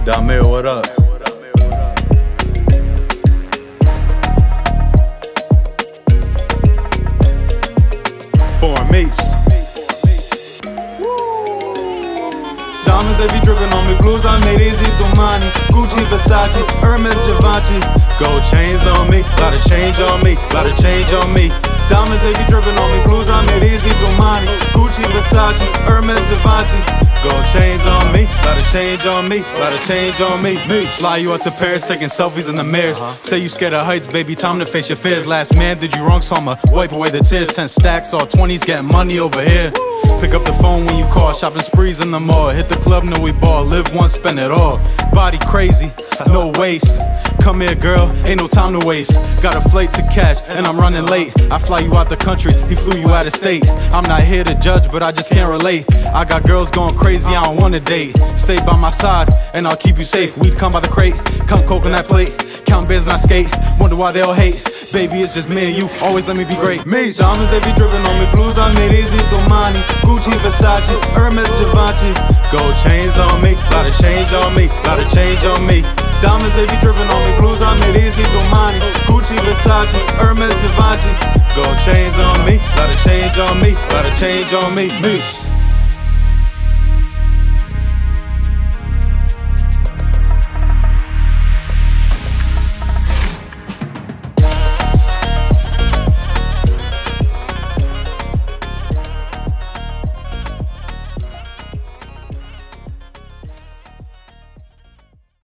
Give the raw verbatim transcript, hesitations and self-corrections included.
Damir, what up? Foreign Mace. Diamonds, they be dripping on me. Blues, I made easy. Domani, Gucci, Versace, Hermes, Givenchy. Gold chains on me, lot of change on me, lot of change on me. Diamonds, they be dripping on me. Blues, I made easy. Domani, Gucci, Versace, Hermes, Givenchy. Gold chains on me, lot of change on me, lot of change on me. me. Fly you out to Paris, taking selfies in the mirrors. Uh-huh. Say you scared of heights, baby, time to face your fears. Last man did you wrong, so I'ma wipe away the tears. Ten stacks, all twenties, getting money over here. Pick up the phone when you call, shopping sprees in the mall. Hit the club, no we ball, live once, spend it all. Body crazy, no waste. Come here girl, ain't no time to waste. Got a flight to catch, and I'm running late. I fly you out the country, he flew you out of state. I'm not here to judge, but I just can't relate. I got girls going crazy, I don't wanna date. Stay by my side, and I'll keep you safe. We'd come by the crate, come coconut plate. Count bands and I skate, wonder why they all hate. Baby, it's just me and you, always let me be great. Me, diamonds, they be dripping on me. Blues, I made easy. Domani, Gucci, Versace, Hermes, Givenchy. Gold chains on me, lot of change on me, lot of change on me. Diamonds, they be dripping on me. Blues, I made easy. Domani, Gucci, Versace, Hermes, Givenchy. Gold chains on me, lot of change on me, lot of change on me. Me.